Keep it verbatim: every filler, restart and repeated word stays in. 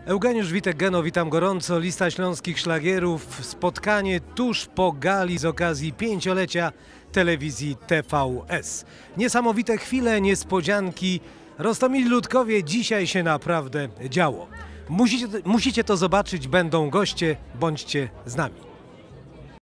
Eugeniusz Witek-Geno, witam gorąco. Lista śląskich szlagierów. Spotkanie tuż po gali z okazji pięciolecia telewizji T V S. Niesamowite chwile, niespodzianki. Roztomili ludkowie, dzisiaj się naprawdę działo. Musicie, musicie to zobaczyć, będą goście, bądźcie z nami.